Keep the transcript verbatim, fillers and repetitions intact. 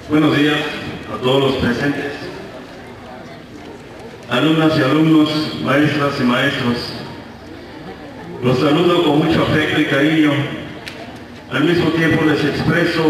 Buenos días a todos los presentes, alumnas y alumnos, maestras y maestros. Los saludo con mucho afecto y cariño. Al mismo tiempo les expreso